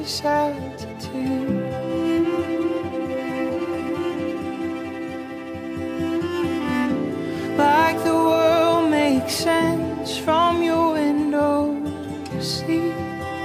this altitude. Like the world makes sense from your window seat.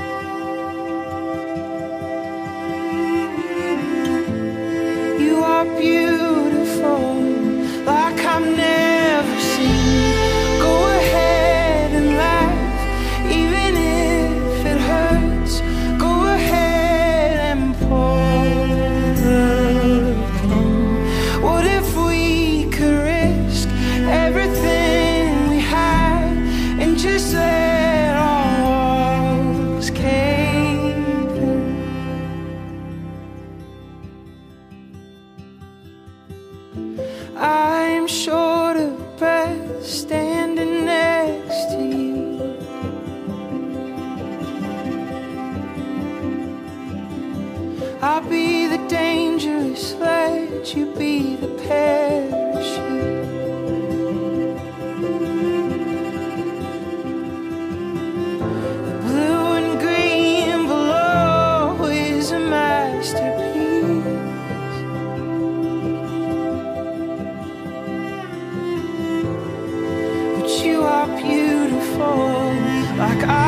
You are beautiful like I've never seen. Go ahead and laugh, even if it hurts. Go ahead and pour the pain. What if we could risk everything we had and just let our walls cave in? I'm short of breath standing next to you. I'll be the dangerous sledge, you be the parachute. The blue and green below is a masterpiece. But you are beautiful like I